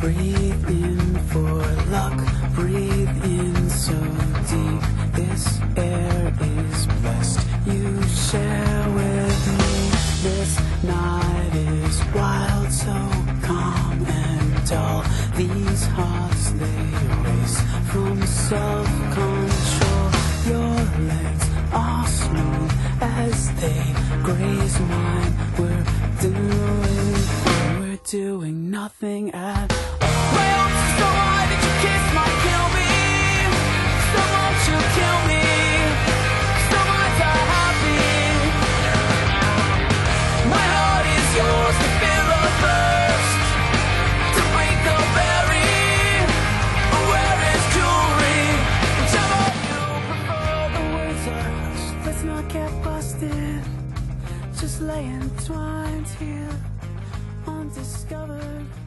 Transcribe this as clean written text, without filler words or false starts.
Breathe in for luck, breathe in so deep. This air is blessed, you share with me. This night is wild, so calm and dull. These hearts, they race from self-control. Your legs are smooth as they graze mine. We're doing nothing at all. My hopes are so high that your kiss might kill me. So won't you kill me? So might I happy. My heart is yours to fill the thirst, to break the berry. Where is jewelry? Whichever you prefer, the words are hushed. Let's not get busted. Just lay entwined here, undiscovered.